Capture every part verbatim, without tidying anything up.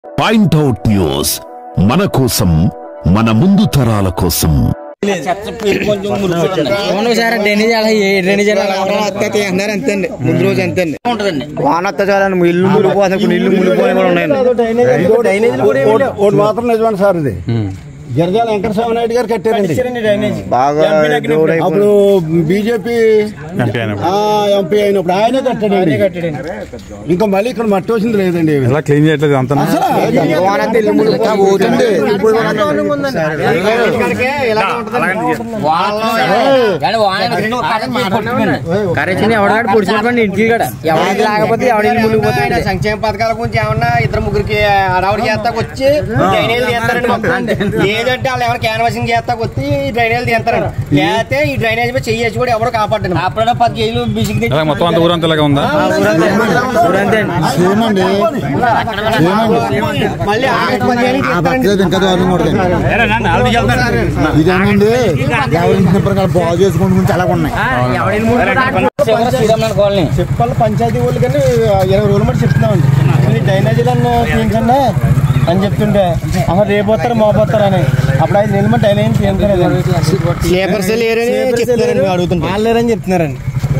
point out news మన కోసం మన ముందు తరాల కోసం ముందు రోజు అంతే వానత్త చాలని ఇల్లు మునిగిపోతుంది ఇల్లు మునిగిపోయి కూడా ఉన్నాయి మాత్రం నిజమండి సార్ ఇది గిరిజాల వెంకటస్వామి నాయుడు గారు కట్టారండి బాగా అప్పుడు బీజేపీ ఎంపీ అయినప్పుడు ఆయనే కట్టాడండి ఇంకా మళ్ళీ ఇక్కడ మట్టి వచ్చింది లేదండి క్లీన్ చేయట్లేదు అంత సంక్షేమ పథకాల గురించి ఏమన్నా ఇద్దరు ముగ్గురికి అడవుడి చేస్తాకు వచ్చి లేదంటే వాళ్ళు ఎవరు క్యాన్వాసింగ్ చేస్తా వచ్చి డ్రైనేజ్ తీస్తారండి లేకపోతే ఈ డ్రైనేజ్ మీద చెయ్యేసి కూడా ఎవరు కాపాడండి అప్పుడే పది కేజీలు బిసికి మొత్తం అంత ఊరంతా ఇలాగే ఉందా ఇదేనండి బాగు చేసుకుంటూ అలాగ ఉన్నాయి చెప్పాలి పంచాయతీ వాళ్ళు కానీ ఇరవై రోజుల మట్టి చెప్తున్నామండి డ్రైనేజీలన్నీ తీయించండి అని చెప్తుంటే అసలు రేపు వస్తారు మోపోతారు అని అప్పుడు ఐదు నెలలు మట్టి డ్రైనేజ్ తీయించలేదు అడుగుతుంది వాళ్ళు లేరని చెప్తున్నారండి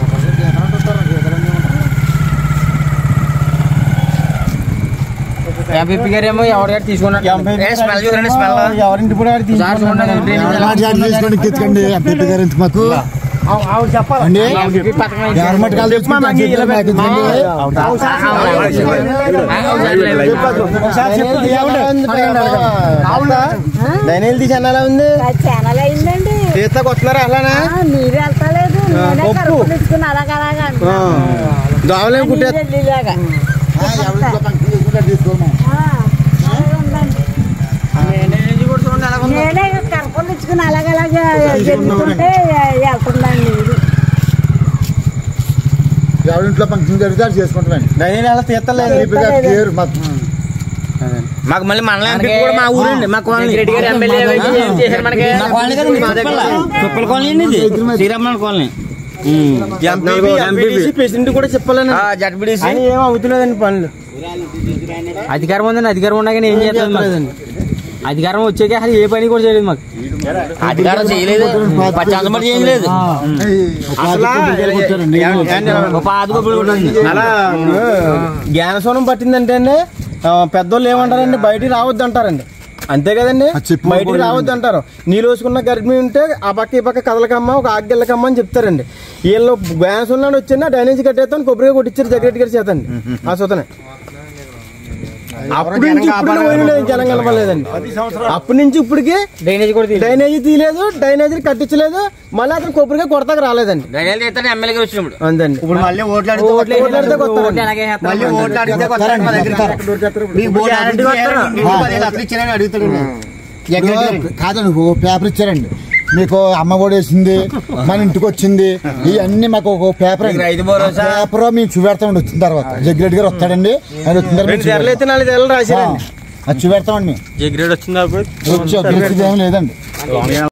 ఎంపీ గారు ఏమో ఎవరిగారు తీసుకున్నారు ఎవరింటి కూడా తీసుకోండి ఎంపీ గారు మాకు చెప్పాలండి గవర్నమెంట్ డ్రైనేజ్ తీసి అలా ఉంది తీస్తాకు వస్తున్నారా అలానా దోవలేం కుట్టే నేనే కరపలు ఇచ్చుకుని అలాగలాగా జరుగుతుంటే వెళ్తుందండి ఎవరింట్లో ఫంక్షన్ జరిగితే అది చేసుకుంటామండి డ్రైనేజ్ అలా తీస్తలేదు మాకు మళ్ళీ మండలం కూడా మా ఊరండి మా కాలనీ శ్రీరామ కాలనీ ప్రెసిడెంట్ కూడా చెప్పాలని జడ్పీటీసీ ఏం అవుతులేదండి పనులు అధికారం ఉందండి అధికారం ఉన్నా కానీ ఏం చేస్తాం అధికారం వచ్చాక అసలు ఏ పని కూడా చేయలేదు మాకు అధికారం చేయలేదు చేయలేదు అలా జ్ఞానసోనం పట్టిందంటే అండి పెద్దోళ్ళు ఏమంటారండి బయటికి రావద్దు అంటారండి అంతే కదండి బయటికి రావద్దు అంటారు నీళ్ళు వేసుకున్న గర్భిణి ఉంటే ఆ పక్క ఈ పక్క కదలకమ్మ ఒక ఆగ్గెళ్ళకమ్మ అని చెప్తారండి వీళ్ళు గ్యాన్సోన్ వచ్చిందా డ్రైనేజ్ కట్టేస్తాను కొబ్బరిగా కొట్టించారు జగరెడ్డి గారు చేతండి ఆ సూతనే అప్పటి నుంచి ఇప్పుడు జనం కలపలేదండి అప్పటి నుంచి ఇప్పటికి డ్రైనేజ్ కూడా డ్రైనేజీ తీయలేదు డ్రైనేజీ కట్టించలేదు మళ్ళీ అతను కొబ్బరిగా కొడతాకు రాలేదండి ఎమ్మెల్యేగా వచ్చినప్పుడు అంతండి ఇప్పుడు మళ్ళీ కాదండి పేపర్ ఇచ్చారండి మీకు అమ్మ ఒడి వేసింది మన ఇంటికి వచ్చింది ఇవన్నీ మాకు ఒక పేపర్ పేపర్ మేము చూపెడతామండి వచ్చిన తర్వాత జగ్గిరెడ్డి గారు వస్తాడండి ఆయన వచ్చిన తర్వాత అది చూపెడతామండి జగ్గిరెడ్డి వచ్చింది వచ్చి ఏం లేదండి